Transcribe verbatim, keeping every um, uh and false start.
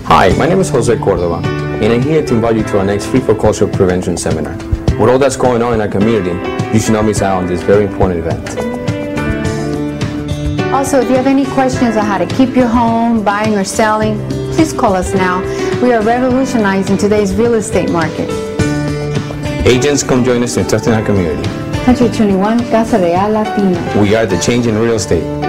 Hi, my name is Jose Cordova, and I'm here to invite you to our next free foreclosure prevention seminar. With all that's going on in our community, you should not miss out on this very important event. Also, if you have any questions on how to keep your home, buying or selling, please call us now. We are revolutionizing today's real estate market. Agents, come join us in trusting our community. Country twenty-one, Casa Real Latina. We are the change in real estate.